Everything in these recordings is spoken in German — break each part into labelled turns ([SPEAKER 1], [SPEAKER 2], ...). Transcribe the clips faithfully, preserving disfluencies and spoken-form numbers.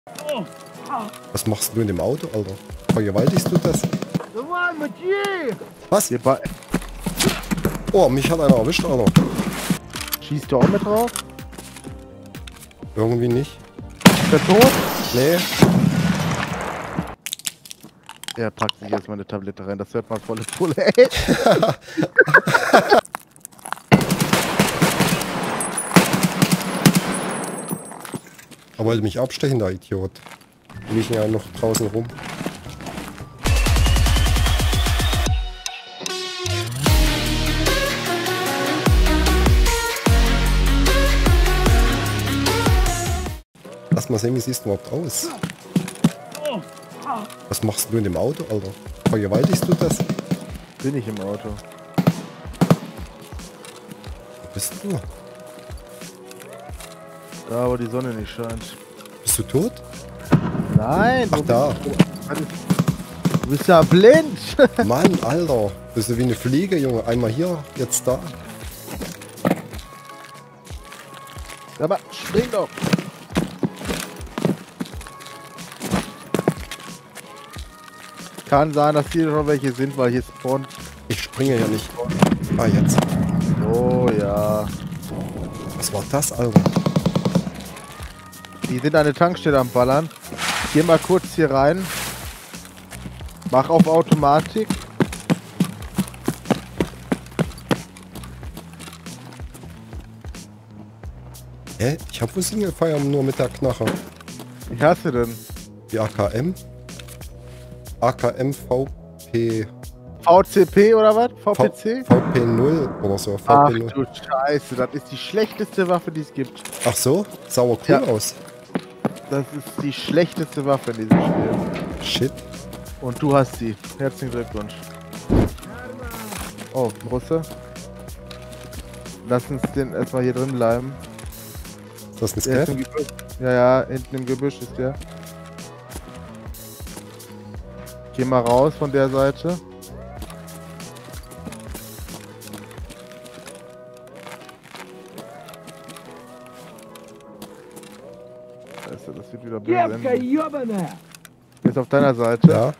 [SPEAKER 1] Was machst du in dem Auto, Alter? Vergewaltigst du das? Was? Oh, mich hat einer erwischt, Alter.
[SPEAKER 2] Schießt du auch mit drauf?
[SPEAKER 1] Irgendwie nicht.
[SPEAKER 2] Ist der tot?
[SPEAKER 1] Nee.
[SPEAKER 2] Er packt sich erstmal eine Tablette rein, das hört man volle Pulle, ey.
[SPEAKER 1] Er wollte mich abstechen, der Idiot. Die liegen ja noch draußen rum. Lass mal sehen, wie siehst du überhaupt aus? Was machst du in dem Auto, Alter? Vergewaltigst du das?
[SPEAKER 2] Bin ich im Auto.
[SPEAKER 1] Wo bist du?
[SPEAKER 2] Da, wo die Sonne nicht scheint.
[SPEAKER 1] Bist du tot?
[SPEAKER 2] Nein!
[SPEAKER 1] Ach, da.
[SPEAKER 2] Du bist ja blind!
[SPEAKER 1] Mann, Alter. Bist du wie eine Fliege, Junge. Einmal hier, jetzt da.
[SPEAKER 2] Aber spring doch! Kann sein, dass hier schon welche sind, weil hier spawnt.
[SPEAKER 1] Ich springe ja nicht. Ah, jetzt.
[SPEAKER 2] Oh ja.
[SPEAKER 1] Was war das, Alter?
[SPEAKER 2] Die sind an der Tankstelle am Ballern. Geh mal kurz hier rein. Mach auf Automatik.
[SPEAKER 1] Hä? Ich hab wohl Single Fire nur mit der Knarre.
[SPEAKER 2] Wie hast du denn?
[SPEAKER 1] Die A K M? A K M V P...
[SPEAKER 2] V C P oder was? V P C?
[SPEAKER 1] V P null oder so.
[SPEAKER 2] Ach
[SPEAKER 1] V P null.
[SPEAKER 2] du Scheiße, das ist die schlechteste Waffe, die es gibt.
[SPEAKER 1] Ach so? Sauer cool
[SPEAKER 2] Ja.
[SPEAKER 1] aus.
[SPEAKER 2] Das ist die schlechteste Waffe in diesem Spiel.
[SPEAKER 1] Shit.
[SPEAKER 2] Und du hast sie. Herzlichen Glückwunsch. Oh, Russe. Lass uns den erstmal hier drin bleiben.
[SPEAKER 1] Ist das ein
[SPEAKER 2] Der ist
[SPEAKER 1] Scav?
[SPEAKER 2] im Gebüsch. Ja, ja, hinten im Gebüsch ist der. Geh mal raus von der Seite. Scheiße, das wird wieder böse enden. Der ist auf deiner Seite.
[SPEAKER 1] Ja.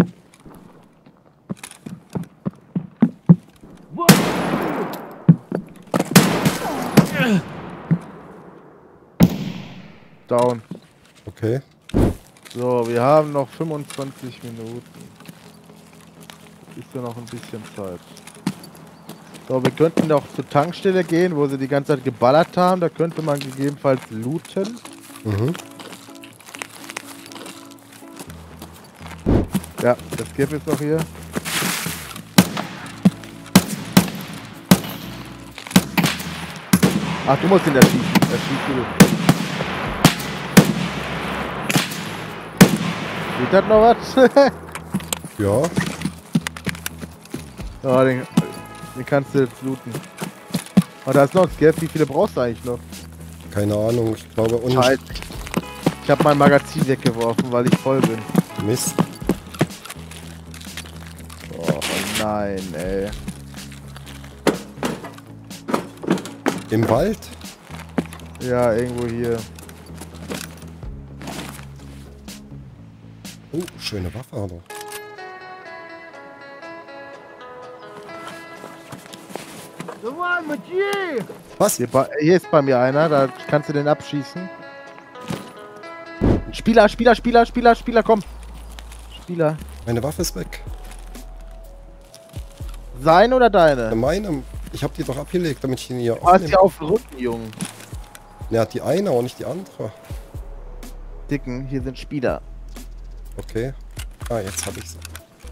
[SPEAKER 2] Down.
[SPEAKER 1] Okay.
[SPEAKER 2] So, wir haben noch fünfundzwanzig Minuten. Ist ja noch ein bisschen Zeit. So, wir könnten noch zur Tankstelle gehen, wo sie die ganze Zeit geballert haben. Da könnte man gegebenenfalls looten.
[SPEAKER 1] Mhm.
[SPEAKER 2] Ja, das Gift ist noch hier. Ach, du musst ihn erschießen. Erschießt du. Geht das noch was?
[SPEAKER 1] Ja.
[SPEAKER 2] Ja, den, den kannst du jetzt looten. Oh, da ist noch ein Scav. Wie viele brauchst du eigentlich noch?
[SPEAKER 1] Keine Ahnung. Ich glaube und
[SPEAKER 2] Scheiße. Ich habe mein Magazin weggeworfen, weil ich voll bin.
[SPEAKER 1] Mist.
[SPEAKER 2] Oh nein, ey.
[SPEAKER 1] Im Wald?
[SPEAKER 2] Ja, irgendwo hier.
[SPEAKER 1] Oh, schöne Waffe, Alter. Was?
[SPEAKER 2] Hier, bei- hier ist bei mir einer, da kannst du den abschießen. Spieler, Spieler, Spieler, Spieler, Spieler, komm. Spieler.
[SPEAKER 1] Meine Waffe ist weg.
[SPEAKER 2] Sein oder deine?
[SPEAKER 1] Meine, ich habe die doch abgelegt, damit ich ihn hier
[SPEAKER 2] Du hast
[SPEAKER 1] aufnehme.
[SPEAKER 2] ja auf dem Rücken, Junge.
[SPEAKER 1] Ja, die eine, aber nicht die andere.
[SPEAKER 2] Dicken, hier sind Spieler.
[SPEAKER 1] Okay. Ah, jetzt habe ich sie.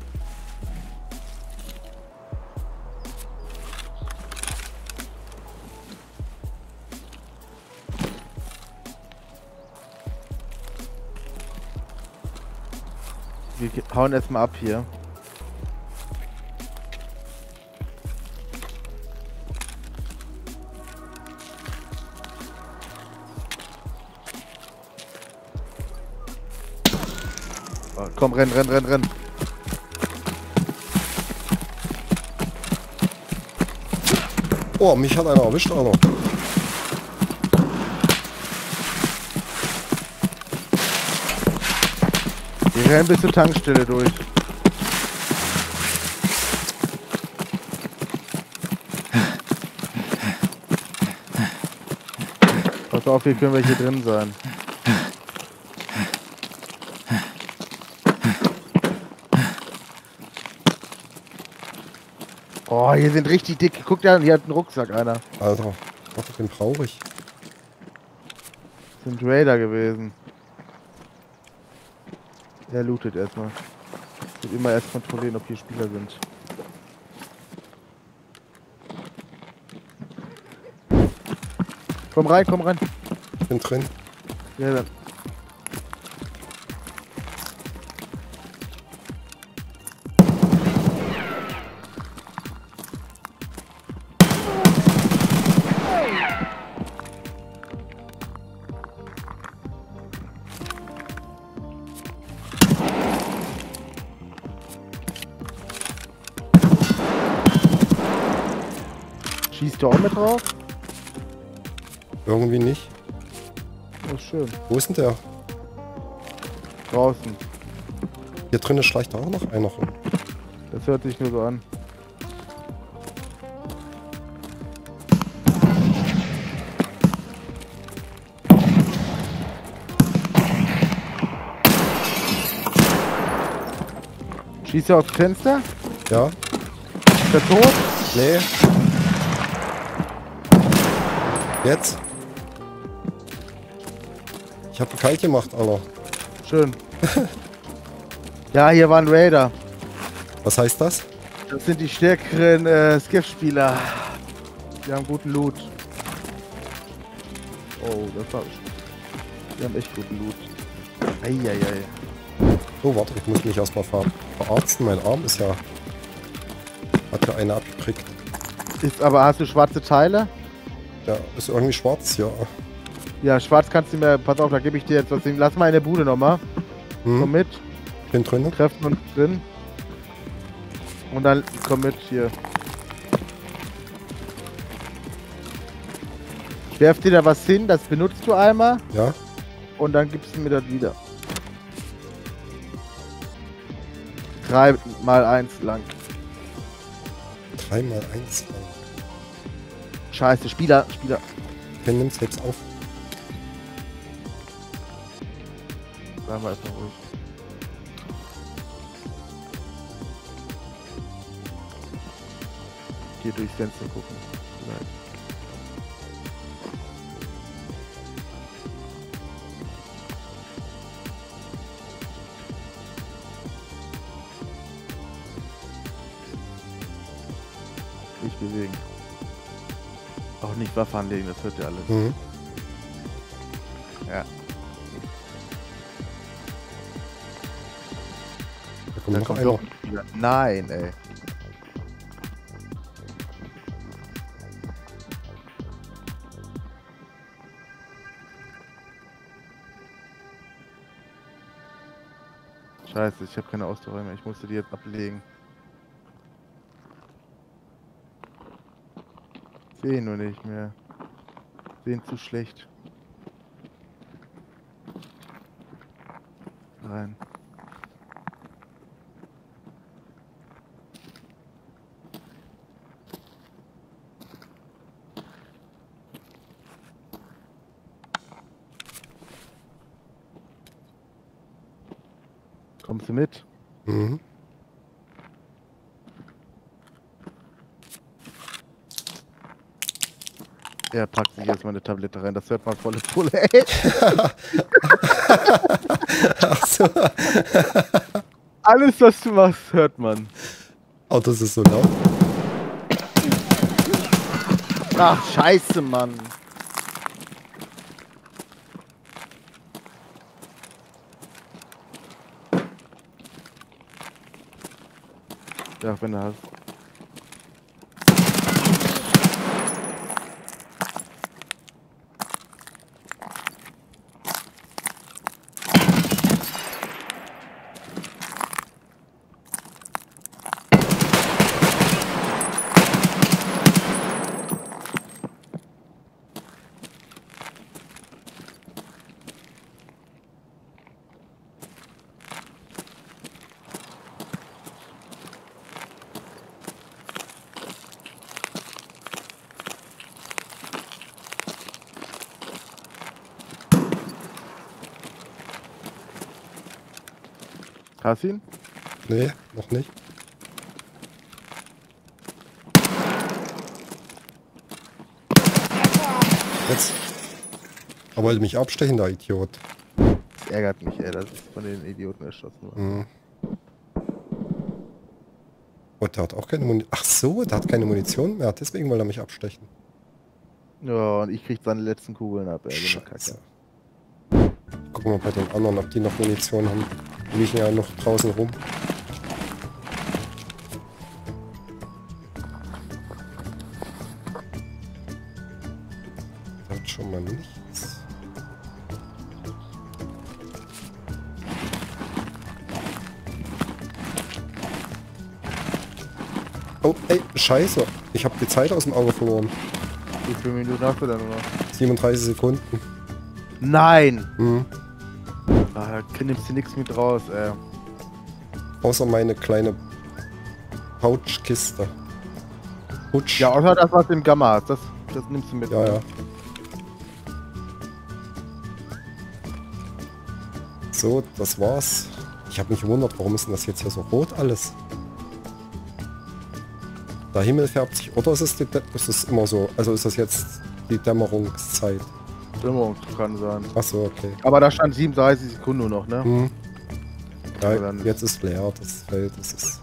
[SPEAKER 2] Wir hauen erstmal ab hier. Oh, komm, renn, renn, renn, renn.
[SPEAKER 1] Oh, mich hat einer erwischt, Alter.
[SPEAKER 2] Wir rennen bis zur Tankstelle durch. Pass auf, hier können welche drin sein. Oh, hier sind richtig dicke. Guck dir an, hier hat einen Rucksack einer.
[SPEAKER 1] Alter, was den brauche ich?
[SPEAKER 2] Das sind Raider gewesen. Er lootet erstmal. Ich will immer erst kontrollieren, ob hier Spieler sind. Komm rein, komm rein.
[SPEAKER 1] Ich bin drin.
[SPEAKER 2] Ja, dann. Schießt du auch mit drauf?
[SPEAKER 1] Irgendwie nicht.
[SPEAKER 2] Das ist schön.
[SPEAKER 1] Wo ist denn der?
[SPEAKER 2] Draußen.
[SPEAKER 1] Hier drinnen schleicht auch noch einer rum.
[SPEAKER 2] Das hört sich nur so an. Schießt er aufs Fenster?
[SPEAKER 1] Ja?
[SPEAKER 2] Ist er tot?
[SPEAKER 1] Nee. Jetzt? Ich hab kalt gemacht, Alter.
[SPEAKER 2] Schön. Ja, hier waren Raider.
[SPEAKER 1] Was heißt das?
[SPEAKER 2] Das sind die stärkeren äh, Skiff-Spieler. Die haben guten Loot. Oh, das war... Die haben echt guten Loot. Eieiei.
[SPEAKER 1] So, warte, ich muss mich erstmal ver verarzten. Mein Arm ist ja... Hat ja eine abgekriegt.
[SPEAKER 2] Ist aber, hast du schwarze Teile?
[SPEAKER 1] Ja, ist irgendwie schwarz, ja.
[SPEAKER 2] Ja, schwarz kannst du mir... Pass auf, da gebe ich dir jetzt was hin. Lass mal in der Bude nochmal.
[SPEAKER 1] Hm,
[SPEAKER 2] Komm mit.
[SPEAKER 1] bin drin.
[SPEAKER 2] Treffen uns drin. Und dann komm mit hier. Ich werf dir da was hin, das benutzt du einmal.
[SPEAKER 1] Ja?
[SPEAKER 2] Und dann gibst du mir das wieder. Drei mal eins lang.
[SPEAKER 1] drei mal eins lang.
[SPEAKER 2] Scheiße, Spieler, Spieler.
[SPEAKER 1] Okay, nimm's jetzt auf.
[SPEAKER 2] Sagen wir einfach ruhig. Hier durchs Fenster gucken. Vielleicht. Nicht bewegen. Auch nicht Waffe anlegen, das hört ihr alles.
[SPEAKER 1] Mhm.
[SPEAKER 2] Ja.
[SPEAKER 1] Da kommt
[SPEAKER 2] Da
[SPEAKER 1] noch
[SPEAKER 2] kommt
[SPEAKER 1] einer.
[SPEAKER 2] doch wieder. Nein, ey. Scheiße, ich habe keine Ausdauer mehr. Ich musste die jetzt ablegen. Sehen nur nicht mehr. Sehen zu schlecht. Rein. Kommst du mit?
[SPEAKER 1] Mhm.
[SPEAKER 2] Er packt sich erstmal eine Tablette rein, das hört man volle Pulle, ey.
[SPEAKER 1] Ach so.
[SPEAKER 2] Alles, was du machst, hört man.
[SPEAKER 1] Oh, das ist so laut.
[SPEAKER 2] Ach, scheiße, Mann. Ja, wenn du hast. Hast du ihn?
[SPEAKER 1] Nee, noch nicht. Jetzt. Er wollte mich abstechen, der Idiot.
[SPEAKER 2] Das ärgert mich, ey, dass ich von den Idioten erschossen war.
[SPEAKER 1] Mhm. Oh, der hat auch keine Munition. Ach so, der hat keine Munition mehr. Deswegen will er mich abstechen.
[SPEAKER 2] Ja, und ich krieg seine letzten Kugeln ab, ey. So eine
[SPEAKER 1] Scheiße.
[SPEAKER 2] Kacke.
[SPEAKER 1] Gucken wir bei den anderen, ob die noch Munition haben. Die liegen ja noch draußen rum. Da hat schon mal nichts. Oh, ey, scheiße. Ich habe die Zeit aus dem Auge verloren.
[SPEAKER 2] Wie viele Minuten hast du denn noch?
[SPEAKER 1] siebenunddreißig Sekunden.
[SPEAKER 2] Nein!
[SPEAKER 1] Mhm.
[SPEAKER 2] Ah, da nimmst du nichts mit raus, ey.
[SPEAKER 1] Außer meine kleine Pouchkiste. Putsch.
[SPEAKER 2] Ja, außer das, was du im Gamma hast. Das, das nimmst du mit.
[SPEAKER 1] Ja, ja. So, das war's. Ich habe mich gewundert, warum ist denn das jetzt hier so rot alles? Der Himmel färbt sich. Oder ist es, die, ist es immer so? Also ist das jetzt die Dämmerungszeit?
[SPEAKER 2] Stimmung kann sein.
[SPEAKER 1] Achso, okay.
[SPEAKER 2] Aber da stand siebenunddreißig Sekunden nur noch, ne?
[SPEAKER 1] Hm. Ja,
[SPEAKER 2] Aber dann-
[SPEAKER 1] jetzt ist leer, das Feld. Das ist.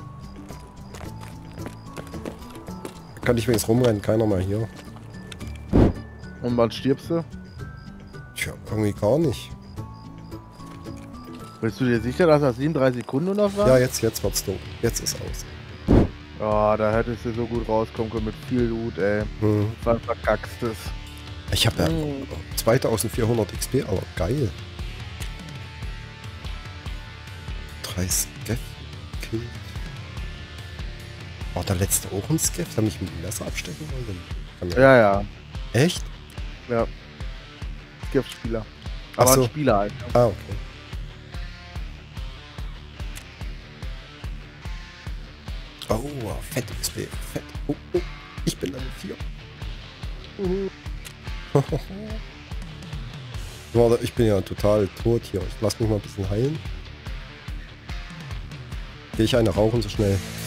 [SPEAKER 1] Da kann ich wenigstens rumrennen, keiner mehr hier.
[SPEAKER 2] Und wann stirbst du?
[SPEAKER 1] Tja, irgendwie gar nicht.
[SPEAKER 2] Bist du dir sicher, dass das siebenunddreißig Sekunden nur noch war?
[SPEAKER 1] Ja, jetzt, jetzt wird's dunkel. Jetzt ist aus.
[SPEAKER 2] Oh, da hättest du so gut rauskommen können mit viel Loot, ey.
[SPEAKER 1] Hm.
[SPEAKER 2] Dann verkackst es.
[SPEAKER 1] Ich habe ja
[SPEAKER 2] Hm.
[SPEAKER 1] zweitausendvierhundert X P, aber geil. Drei Scav Kill. War der letzte auch ein Scav, der mich mit dem Messer abstechen wollte? Kann ja-
[SPEAKER 2] Ja, ja.
[SPEAKER 1] Echt?
[SPEAKER 2] Ja. Giftspieler.
[SPEAKER 1] Ach
[SPEAKER 2] Aber
[SPEAKER 1] so.
[SPEAKER 2] ein Spieler halt. Ne?
[SPEAKER 1] Ah, okay. Oh, fett X P. Fett. Oh, oh. Ich bin Level vier. Warte, ich bin ja total tot hier. Ich lass mich mal ein bisschen heilen. Gehe ich eine rauchen so schnell?